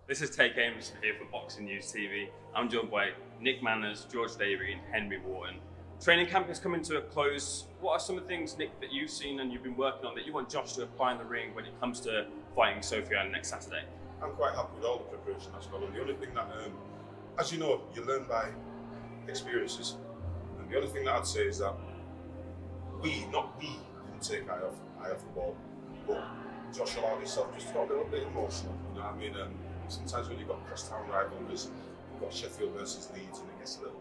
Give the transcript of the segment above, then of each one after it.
This is Take Aim here for Boxing News TV. I'm joined by Nick Manners, George Davey and Henry Wharton. Training camp is coming to a close. What are some of the things, Nick, that you've seen and you've been working on that you want Josh to apply in the ring when it comes to fighting Sofiane next Saturday? I'm quite happy with all the preparation as well. And the only thing that, as you know, you learn by experiences. And the only thing that I'd say is that not we, didn't take eye off the ball, but Josh allowed himself just to get a little bit emotional. You know what I mean? Sometimes when you've got crosstown rivalries, you've got Sheffield versus Leeds, and it gets a little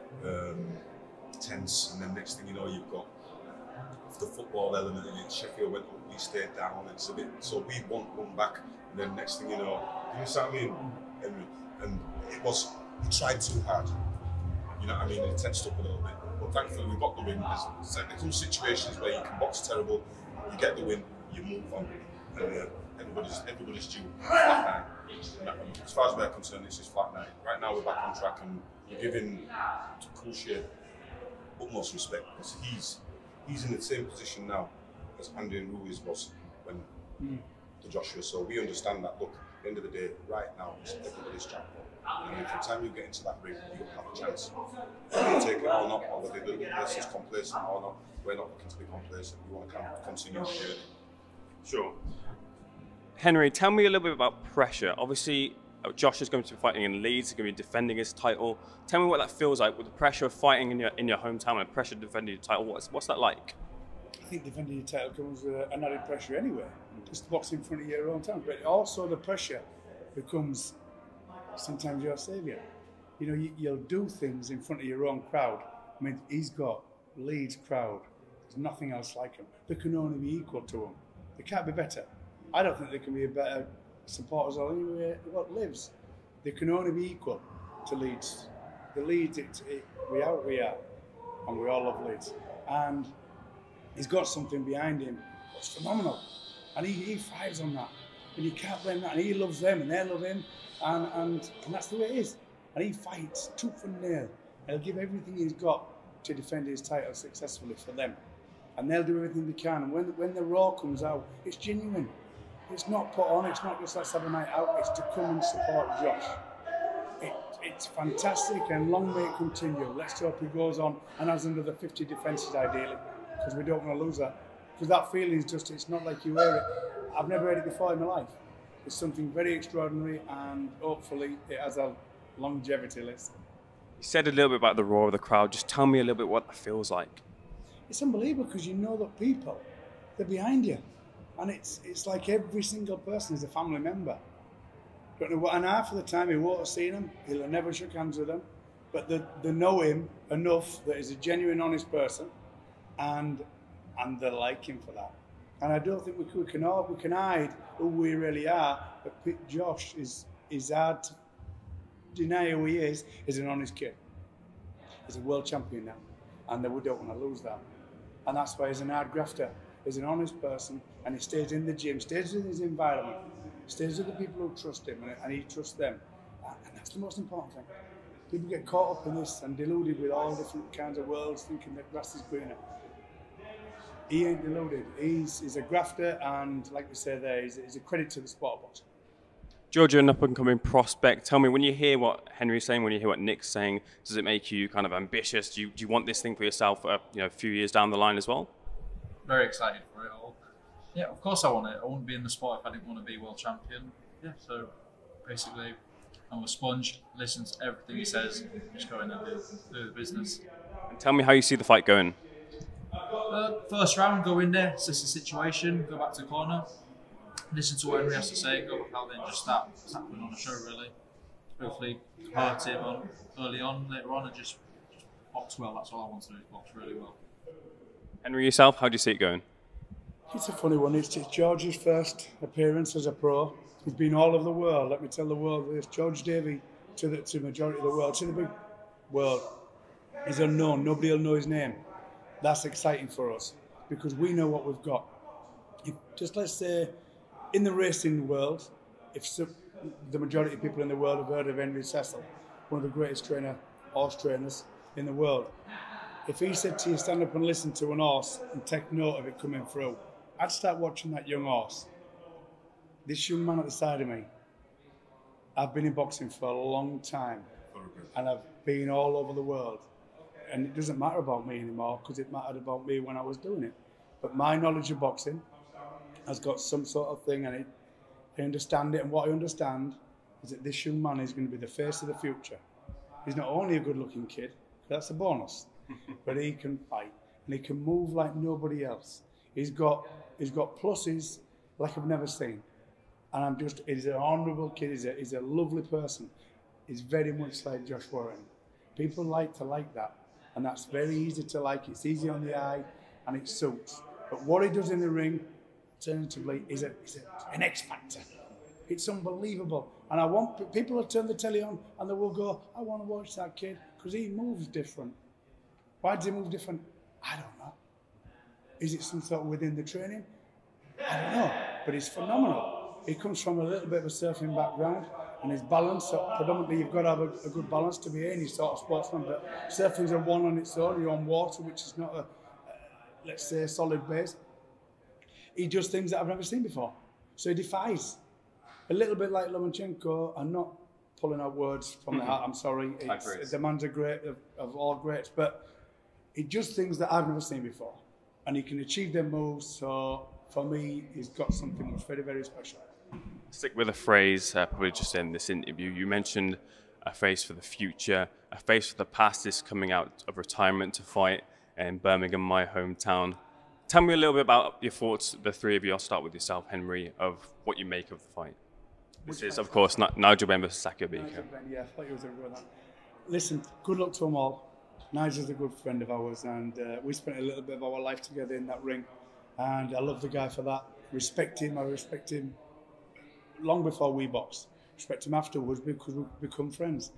bit tense. And then next thing you know, you've got the football element in it. Sheffield went up, we stayed down. It's a bit so we want one back, and then next thing you know what I mean? And it was he tried too hard. You know what I mean? It tensed up a little bit. But thankfully we got the win. There come situations where you can box terrible, you get the win, you move on, and everybody's due flat night. As far as we're concerned, it's just flat night. Right now we're back on track and we're giving Krause utmost respect because he's in the same position now as Andy and Ruiz was when to Joshua. So we understand that. Look, at the end of the day, right now it's everybody's champion. And from the time you get into that ring, you'll have a chance. Whether you take it or not, or whether the person's complacent or not, we're not looking to be complacent. We want to continue the journey. Sure. Henry, tell me a little bit about pressure. Obviously, Josh is going to be fighting in Leeds. He's going to be defending his title. Tell me what that feels like with the pressure of fighting in your hometown and the pressure of defending your title. What's that like? I think defending your title comes with an added pressure anyway. Just box in front of your own town, but also the pressure becomes sometimes your saviour. You know, you'll do things in front of your own crowd. I mean, he's got Leeds crowd. There's nothing else like him. They can only be equal to him. They can't be better. I don't think there can be a better supporters or anywhere what lives. They can only be equal to Leeds. The Leeds, we are, and we all love Leeds. And he's got something behind him that's phenomenal, and he thrives on that. And you can't blame that. And he loves them, and they love him, and that's the way it is. And he fights tooth and nail. And he'll give everything he's got to defend his title successfully for them. And they'll do everything they can. And when the Raw comes out, it's genuine. It's not put on, it's not just let's have a night out, it's to come and support Josh. It's fantastic and long may it continue. Let's hope he goes on and has another 50 defences ideally, because we don't want to lose that. Because that feeling is just, it's not like you hear it. I've never heard it before in my life. It's something very extraordinary and hopefully it has a longevity list. You said a little bit about the roar of the crowd. Just tell me a little bit what that feels like. It's unbelievable because you know that people, they're behind you. And it's like every single person is a family member. Don't know what, and half of the time he won't have seen them, he'll have never shook hands with them, but they know him enough that he's a genuine, honest person, and they like him for that. And I don't think we can hide who we really are. But Josh is hard to deny who he is. He's an honest kid. He's a world champion now, and we don't want to lose that. And that's why he's an hard grafter. He's an honest person, and he stays in the gym, stays in his environment, stays with the people who trust him, and he trusts them. And that's the most important thing. People get caught up in this and deluded with all different kinds of worlds, thinking that grass is greener. He ain't deluded. He's a grafter, and like we say there, he's a credit to the sport of boxing. George, you're an up-and-coming prospect. Tell me, when you hear what Henry's saying, when you hear what Nick's saying, does it make you kind of ambitious? Do you want this thing for yourself a few years down the line as well? Very excited for it all. Yeah, of course I want it. I wouldn't be in the sport if I didn't want to be world champion. Yeah, so basically I'm a sponge, listen to everything he says, just go in and do the business. And tell me how you see the fight going. First round, go in there, assess the situation, go back to the corner, listen to what Henry has to say, go back out there and just start putting on a show really. Hopefully hurt him on early on, later on, and just box well. That's all I want to do, is box really well. Henry, yourself, how do you see it going? It's a funny one. It's George's first appearance as a pro. He's been all over the world. Let me tell the world this. George Davey to the majority of the world, to the big world, is unknown. Nobody will know his name. That's exciting for us because we know what we've got. Just let's say, in the racing world, the majority of people in the world have heard of Elie Seckbach, one of the greatest horse trainers in the world. If he said to you, stand up and listen to an horse and take note of it coming through, I'd start watching that young horse. This young man at the side of me, I've been in boxing for a long time, and I've been all over the world, and it doesn't matter about me anymore because it mattered about me when I was doing it. But my knowledge of boxing has got some sort of thing, and I understand it, and what I understand is that this young man is going to be the face of the future. He's not only a good-looking kid, that's a bonus, but he can fight, and he can move like nobody else. He's got pluses like I've never seen. And he's an honourable kid, he's a lovely person. He's very much like Josh Warren. People like to like that, and that's very easy to like. It's easy on the eye, and it suits. But what he does in the ring, alternatively, is an X factor. It's unbelievable. And I want people to turn the telly on, and they will go, I want to watch that kid, because he moves different. Why does he move different? I don't know. Is it some sort of within the training? I don't know, but he's phenomenal. He comes from a little bit of a surfing background, and his balance, so predominantly you've got to have a good balance to be any sort of sportsman, but surfing's a one on its own. You're on water, which is not let's say, a solid base. He does things that I've never seen before. So he defies. A little bit like Lomachenko. I'm not pulling out words from the heart, I'm sorry. The man's a great of all greats, but he does things that I've never seen before. And he can achieve their moves, so for me, he's got something that's very, very special. Stick with a phrase, probably just in this interview. You mentioned a face for the future, a face for the past is coming out of retirement to fight in Birmingham, my hometown. Tell me a little bit about your thoughts, the three of you. I'll start with yourself, Henry, of what you make of the fight. This is, of course, Nigel Benn versus Zaqbach. Nigel Benn, yeah, I thought you were going to go with that. Listen, good luck to them all. Nigel's a good friend of ours, and we spent a little bit of our life together in that ring, and I love the guy for that. Respect him, I respect him long before we boxed. Respect him afterwards because we've become friends.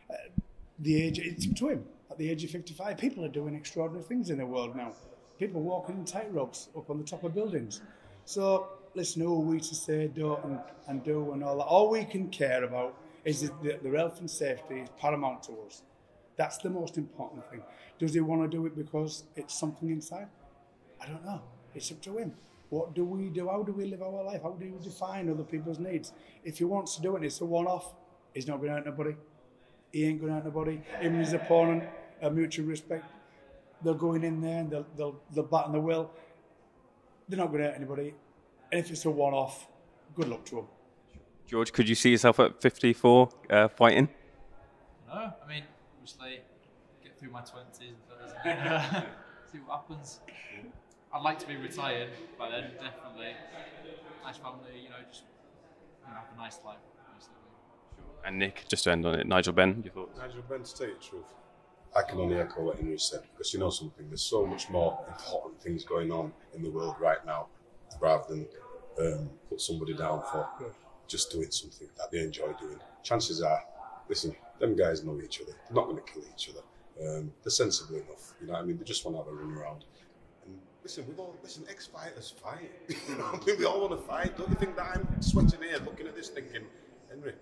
It's up to him. At the age of 55, people are doing extraordinary things in the world now. People walking in tight ropes up on the top of buildings. So, listen, who are we to say don't and do and all that? All we can care about is that their health and safety is paramount to us. That's the most important thing. Does he want to do it because it's something inside? I don't know. It's up to him. What do we do? How do we live our life? How do we define other people's needs? If he wants to do it, it's a one-off. He's not going to hurt nobody. He ain't going to hurt nobody. Him and his opponent, a mutual respect. They're going in there and they'll batten the will. They're not going to hurt anybody. And if it's a one-off, good luck to them. George, could you see yourself at 54 fighting? No, I mean, obviously, get through my 20s and 30s, see what happens. I'd like to be retired, but then definitely, nice family, just have a nice life. And Nick, just to end on it, Nigel Benn, your thoughts? Nigel Benn, to tell you the truth, I can only echo what Henry said, because you know something, there's so much more important things going on in the world right now, rather than put somebody down for just doing something that they enjoy doing. Chances are, listen, them guys know each other, they're not going to kill each other. They're sensible enough, you know what I mean? They just want to have a run around. And listen, ex-fighters fight. I think we all want to fight. Don't you think that I'm sweating here, looking at this, thinking, Henry?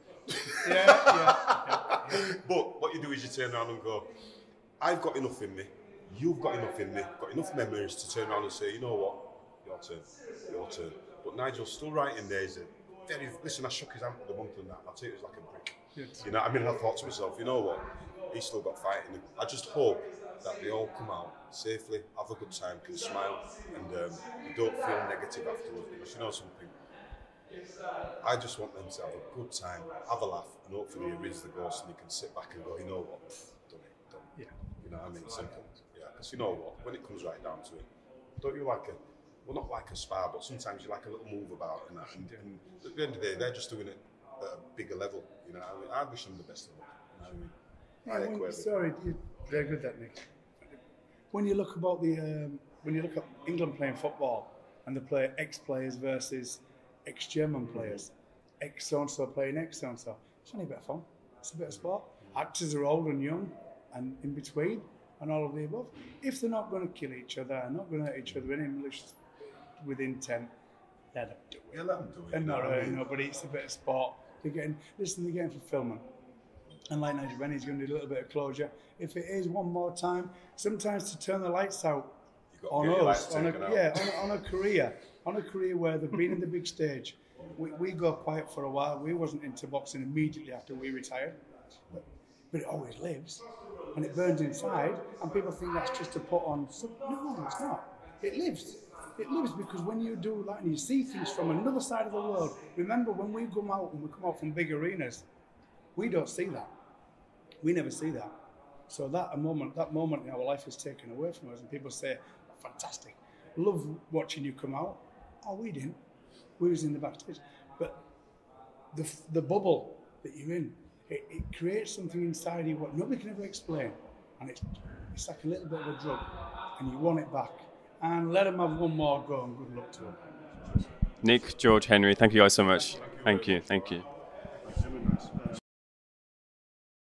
Yeah. But what you do is you turn around and go, I've got enough in me, you've got enough in me, got enough memories to turn around and say, you know what, your turn. But Nigel's still right in there. Listen, I shook his hand for the month and that, I'll tell you, it was like a brick. Yes. You know what I mean? I thought to myself, you know what, he's still got fight in him. I just hope that they all come out safely, have a good time, can smile, and you don't feel negative afterwards, because you know something, I just want them to have a good time, have a laugh, and hopefully he reads the ghost and he can sit back and go, you know what, done. Yeah. You know what I mean? Simple. Yeah, because you know what, when it comes right down to it, don't you like not like a spar, but sometimes you like a little move about and that. And at the end of the day, they're just doing it at a bigger level. You know what I mean? I wish them the best of luck. You know what I mean? Sorry, very good that, Nick. When you look at England playing football and they play ex-players versus ex-German players, ex-so-and-so playing ex-so-and-so, it's only a bit of fun. It's a bit of sport. Actors are old and young and in between and all of the above. If they're not going to kill each other and not going to hurt each other in English with intent, let them do it. Yeah, let them do it. And not hurting nobody. It's a bit of sport. They're getting fulfillment. And like Nigel Benn, he's going to do a little bit of closure. If it is one more time, sometimes to turn the lights out on us, on a career, on a career where they've been in the big stage. We go quiet for a while. We wasn't into boxing immediately after we retired, but it always lives, and it burns inside, and people think that's just to put on. No, it's not. It lives. It lives because when you do that and you see things from another side of the world, remember when we come out and we come out from big arenas, we don't see that. We never see that. So that moment in our life is taken away from us, and people say, fantastic, love watching you come out. Oh, we didn't. We was in the backstage. But the bubble that you're in, it creates something inside you what nobody can ever explain. And it's like a little bit of a drug, and you want it back. And let them have one more go, and good luck to them. Nick, George, Henry, thank you guys so much. Thank you.